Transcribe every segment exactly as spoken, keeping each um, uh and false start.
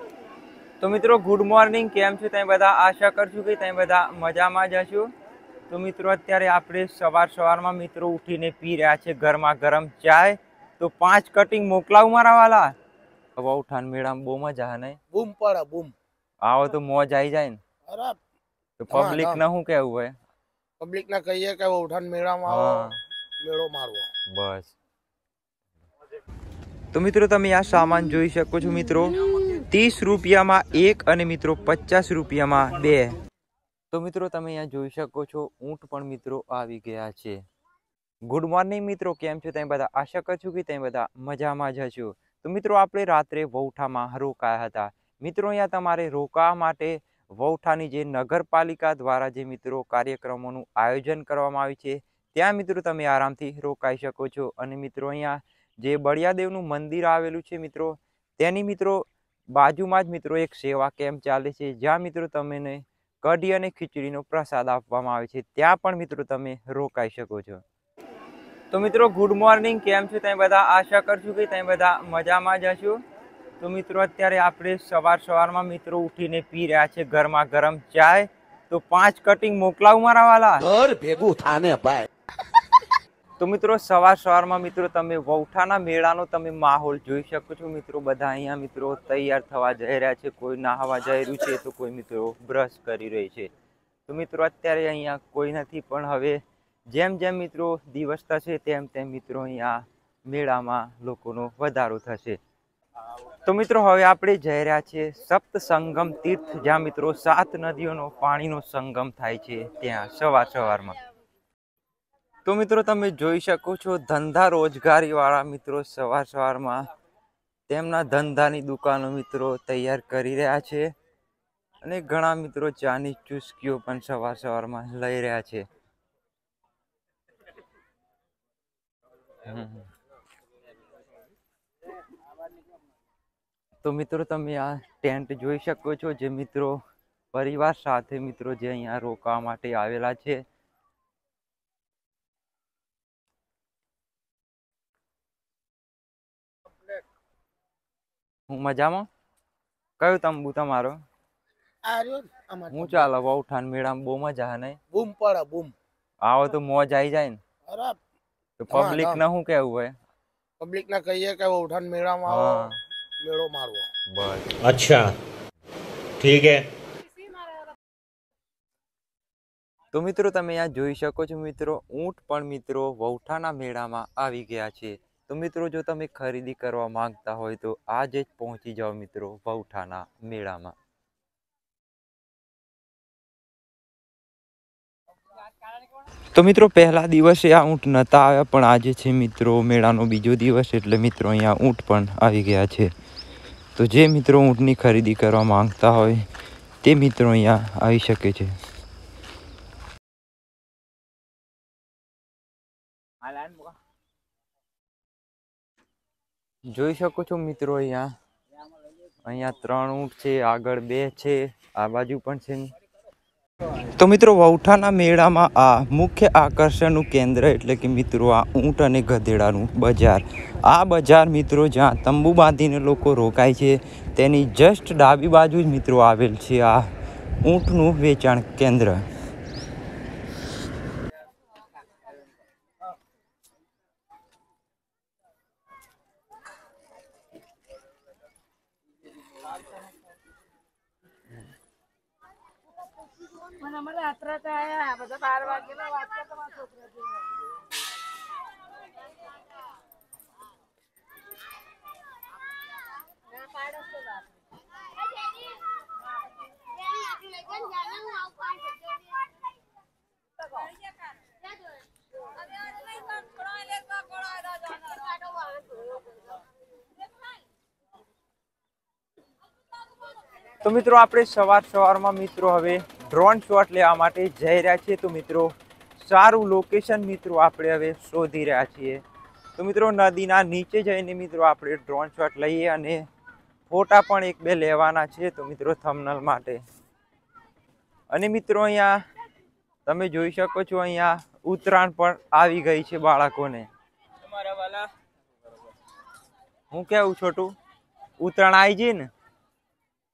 तो मित्रों good morning केम छो तई बधा आशा करछुं के तई बधा मजामां ज हशो। तो मित्रों अत्यारे आपणे सवार सवारमां मित्रों उठीने पी रह्या छे गरमा गरम चाय। तो पांच कटिंग मोकलावुं मारा वाला। वहूठान मेळामां बहू मजा है नहीं? बूम पड़ा बूम। आओ तो मौज आई जाए। अरे तो पब्लिक ना हूँ कहवुं है? पब्लिक ना कहिए के वहूठान मेळामां आवो, मेळो मारवो बस। तो मित्रों तमे आ सामान जोई शको छो मित्रों। तीस रुपया में एक अने मित्रों पचास रुपया में बे। तो मित्रों तमे अहींया जोई शको छो ऊंट पण मित्रों आवी गया छे। गुड मॉर्निंग मित्रों केम छो तमे बधा आशा करूं छुं के तमे बधा मजामां ज हशो। तो मित्रों आपणे रात्रे वहूठामां रोकाया हता। मित्रों अहींया तमारे रोकावा माटे वहूठानी जे नगरपालिका द्वारा जे मित्रों कार्यक्रमोनुं आयोजन करवामां आव्युं छे त्यां मित्रों तमे आरामथी रोकाई शको छो। अने मित्रों अहींया जे बळियादेवनुं मंदिर आवेलुं छे मित्रों तेनी मित्रों बाजुमां ज मित्रों एक सेवा केम्प चाले छे ज्यां मित्रों तमने कढ़ी अने खीचड़ीनो प्रसाद आपवामां आवे छे त्यां पण मित्रों तमे रोकाई शको छो। तो मित्रों गुड मॉर्निंग केम छो तमे बधा आशा करछुं के तमे बधा मजामां ज हशो। तो मित्रों अत्यारे आपणे सवार सवारमां मित्रों उठीने पी रह्या छे गरमा गरम चाय। तो पांच कटिंग मोकलावुं मारा वाला। घर भेगुं थाने भाई। तो मित्रों सवार सवारमां मित्रों तमे वहूठाना मेळानो तमे माहोल जोई शको छो। मित्रों बधा अहींया मित्रों तैयार थवा जई रह्या छे। कोई नहावा जई रह्युं छे तो कोई मित्रों ब्रश करी रही छे। तो मित्रों अत्यारे अहींया कोई नथी पण हवे जेम जेम मित्रों दिवस थशे तेम तेम मित्रों अहींया मेळामां लोकोनो वधारो थशे। तो मित्रों हवे आपणे जई रह्या छे सप्त संगम तीर्थ ज्यां मित्रों सात नदीओनो पाणीनो संगम थाय छे त्यां सवार सवारमां। तो मित्रों तमे जोई शको छो धंधा रोजगारी वाळा मित्रों सवार सवारमां तेमना धंधानी दुकानो मित्रों तैयार करी रह्या छे अने घणा मित्रों चानी चुस्कीओ पण सवार सवारमां लई रह्या छे। तो मित्रों तमे आ टेंट जोई शको छो जे मित्रों परिवार साथे मित्रों जे अहींया रोकावा माटे आवेला छे। हूँ मजामां? कयो तंबू तमारो? हूँ चाले वहूठान मेळामां बहू मजा है नहीं? बूम पड़ा बूम। आओ तो मौज आई जाए। अरे तो पब्लिक ना हूँ कहवुं है? पब्लिक ना कहिए के वहूठान मेळामां आवो, मेळो मारवो बस। अच्छा ठीक है। तो मित्रों तमे अहींया जोई शको छो मित्रों ऊंट पण मित्रों वहूठाना मेळामां आवी गया छे। तो मित्रों जो तमे खरीदी करवा मांगता होय तो आज ज पहोंची जाओ मित्रों वहूठाना मेळामां। तो मित्रों पहला दिवसे आ ऊंट नता आव्या पण आज छे मित्रों मेळानो बीजो दिवस एटले मित्रों अहींया ऊंट पण आवी गया छे। तो जे मित्रों ऊंटनी खरीदी करवा मांगता होय ते मित्रों अहींया आई शके छे। જોઈ શકો છો મિત્રો અહીંયા અહીંયા ત્રણ ઊંટ છે આગળ બે છે આ બાજુ પણ છે। તો મિત્રો વહુઠાના મેળામાં આ મુખ્ય આકર્ષણનું કેન્દ્ર એટલે કે મિત્રો આ ઊંટ અને ગધેડાનું બજાર। આ બજાર મિત્રો જ્યાં તંબુ બાંધીને લોકો રોકાય છે તેની જસ્ટ ડાબી બાજુ જ મિત્રો આવેલ છે આ ઊંટનું વેચાણ કેન્દ્ર। तो मित्रों आपणे सवार सवारमां मित्रों हवे ड्रोन शॉट लेवा माटे जई रह्या छीए। तो मित्रों सारू लोकेशन मित्रों आपणे हवे शोधी रह्या छीए। तो मित्रों नदीना नीचे जईने मित्रों आपणे ड्रोन शॉट लईए अने फोटा पण एक बे लेवाना छे। तो मित्रों थंबनेल माटे अने मित्रों अहींया तमे जोई शको छो अहींया उतराण पण आवी गई छे बाळकोने। તમારા વાલા હું કેવું છોટું ઉતરાણ આવી ગઈ ને?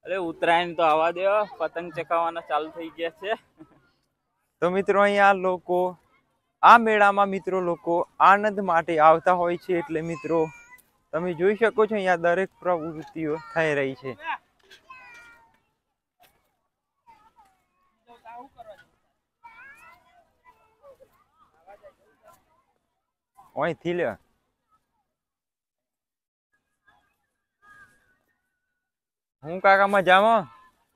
અરે ઉત્તરાયણ તો આવા દો, પતંગ ચકાવવાના ચાલુ થઈ ગયા છે. તો મિત્રો અહીંયા લોકો આ મેળામાં મિત્રો લોકો આનંદ માટે આવતા હોય છે. એટલે મિત્રો તમે જોઈ શકો છો અહીંયા દરેક પ્રવૃત્તિઓ થઈ રહી છે. અહીંથી લે હું કાકા મજામાં?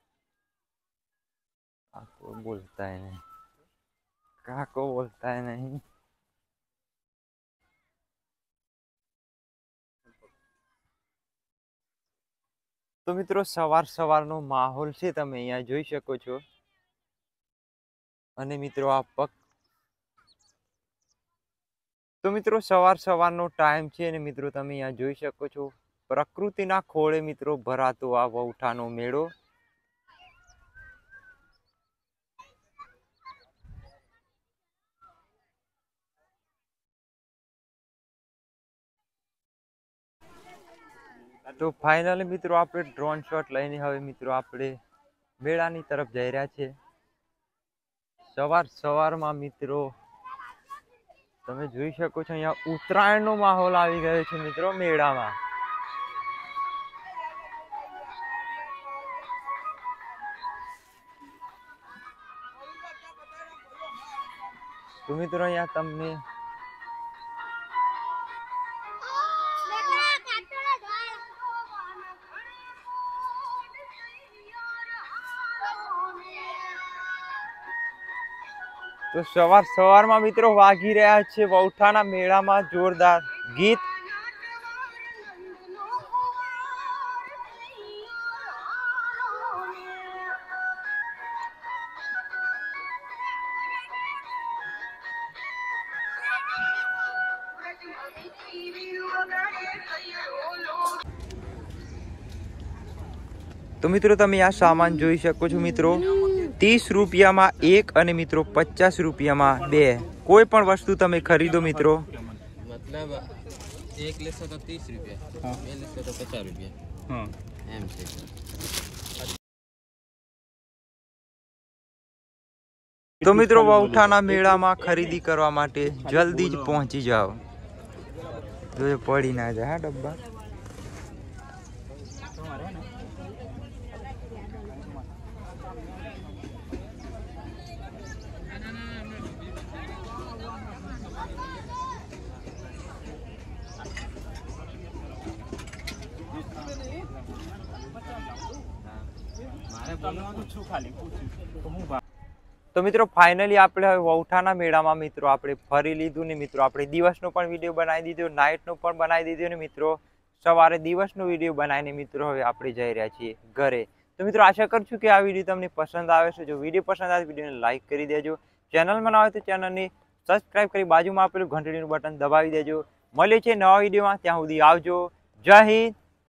કાકો બોલતા હે નહીં, કાકો બોલતા હે નહીં. તો મિત્રો સવાર સવારનો માહોલ છે, તમે અહીંયા જોઈ શકો છો. અને મિત્રો આ પગ તો મિત્રો સવાર સવારનો ટાઈમ છે અને મિત્રો તમે અહીંયા જોઈ શકો છો પ્રકૃતિના ખોળે મિત્રો ભરાતો આ વૌઠાનો મેળો. તો ફાઇનલી મિત્રો આપણે ડ્રોન શોટ લઈને હવે મિત્રો આપણે મેળાની તરફ જઈ રહ્યા છે. સવાર સવારમાં મિત્રો તમે જોઈ શકો છો અહીંયા ઉત્તરાયણનો માહોલ આવી ગયો છે મિત્રો મેળામાં. તો મિત્રો અહીંયા તમને તો સવાર સવારમાં મિત્રો વાગી રહ્યા છે વૌઠાના મેળામાં જોરદાર ગીત. તો મિત્રો તમે આ સામાન જોઈ શકો છો મિત્રો तीस रुपया में एक અને મિત્રો पचास रुपया में बे कोई पण वस्तु तमे खरीदो मित्रों मतलब एक लेशो तो तीस रुपया, बे लेशो तो पचास रुपया. हाँ एम छे. तो मित्रों वौठाना मेला में खरीदी करवा माटे जल्दी ज पहुंची जाओ, जो पड़ी ना जाए हाँ डब्बा. तो मित्रों फाइनली આપણે હવે વૌઠાના મેળામાં મિત્રો આપણે ફરી લીધું ને મિત્રો આપણે દિવસનો પણ વિડિયો બનાવી દીધો, નાઈટનો પણ બનાવી દીધો ને મિત્રો સવારે દિવસનો વિડિયો બનાવીને મિત્રો હવે આપણે જઈ રહ્યા છીએ ઘરે. તો મિત્રો આશા કરું છું કે આ વિડિયો તમને પસંદ આવે છે. જો વિડિયો પસંદ આવે તો વિડિયોને લાઈક કરી દેજો, ચેનલમાં ન હોય તો ચેનલને સબસ્ક્રાઇબ કરી બાજુમાં આપેલું ઘંટડીનું બટન દબાવી દેજો. મળીએ છીએ નવા વિડિયોમાં, ત્યાં સુધી આવજો. જય હિન્દ,